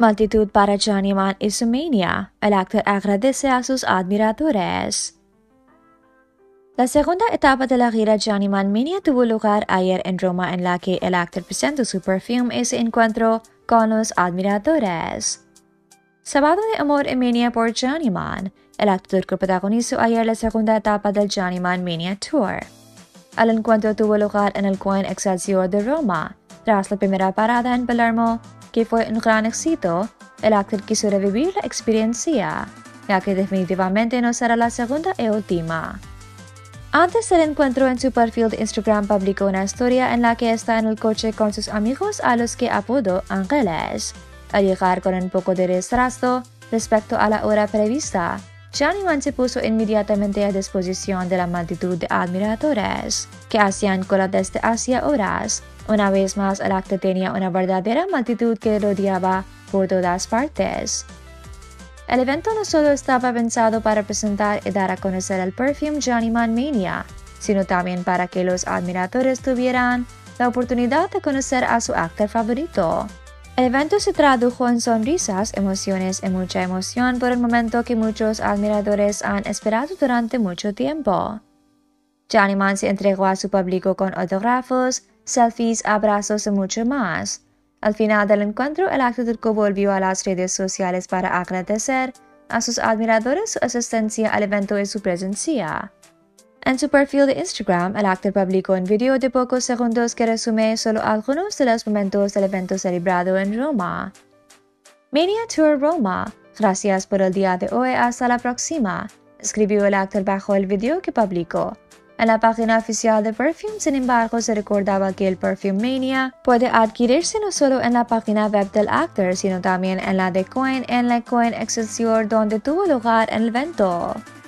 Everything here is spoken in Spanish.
Multitud para Johnnyman y su mania. El actor agradece a sus admiradores. La segunda etapa de la gira Johnnyman Mania tuvo lugar ayer en Roma, en la que el actor presentó su perfume y se encontró con los admiradores. Sábado de amor y mania por Johnnyman. El actor protagonizó ayer la segunda etapa del Johnnyman Mania Tour. El encuentro tuvo lugar en el Coin Excelsior de Roma. Tras la primera parada en Palermo, que fue un gran éxito, el actor quiso revivir la experiencia, ya que definitivamente no será la segunda y última. Antes del encuentro, en su perfil de Instagram publicó una historia en la que está en el coche con sus amigos, a los que apodó Ángeles. Al llegar con un poco de retraso respecto a la hora prevista, Johnnyman se puso inmediatamente a disposición de la multitud de admiradores, que hacían cola desde hacía horas. Una vez más, el actor tenía una verdadera multitud que le rodeaba por todas partes. El evento no solo estaba pensado para presentar y dar a conocer el perfume Johnnyman Mania, sino también para que los admiradores tuvieran la oportunidad de conocer a su actor favorito. El evento se tradujo en sonrisas, emociones y mucha emoción por el momento que muchos admiradores han esperado durante mucho tiempo. Johnnyman se entregó a su público con autógrafos, selfies, abrazos y mucho más. Al final del encuentro, el actor turco volvió a las redes sociales para agradecer a sus admiradores su asistencia al evento y su presencia. En su perfil de Instagram, el actor publicó un video de pocos segundos que resume solo algunos de los momentos del evento celebrado en Roma. Mania Tour Roma. Gracias por el día de hoy, hasta la próxima, escribió el actor bajo el video que publicó. En la página oficial de Perfume, sin embargo, se recordaba que el Perfume Mania puede adquirirse no solo en la página web del actor, sino también en la de Coin, en la Coin Excelsior, donde tuvo lugar el evento.